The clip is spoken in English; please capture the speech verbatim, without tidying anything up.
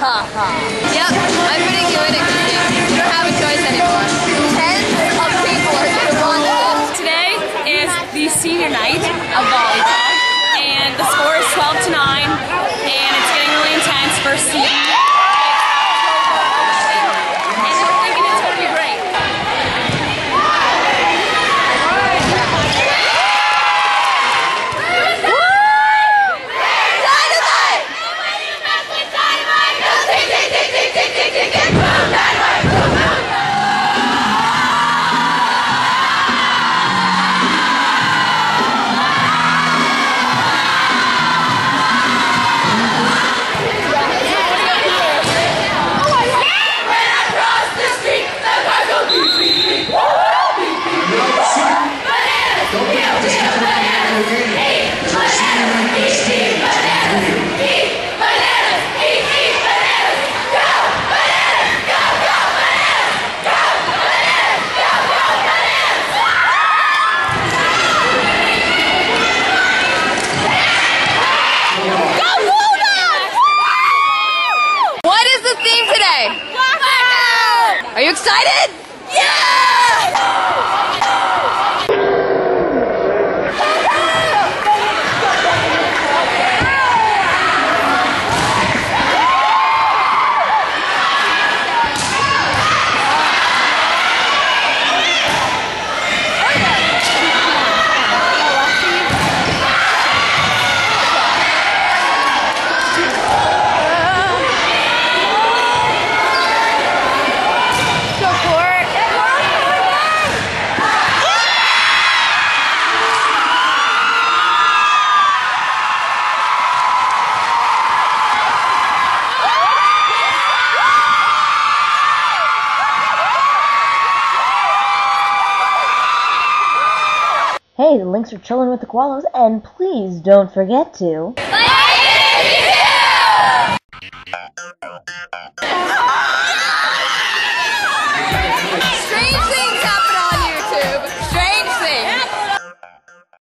ha ha. Yep, I'm putting you in it, Christy. You don't have a choice anymore. Tens of people are going to watch this. Today is the senior night of volleyball, and the score is twelve to nine, and it's getting really intense for seeding. And we're thinking it's going to be great. Are you excited? Yeah! Hey, the Lynx are chilling with the koalas, and please don't forget to... Like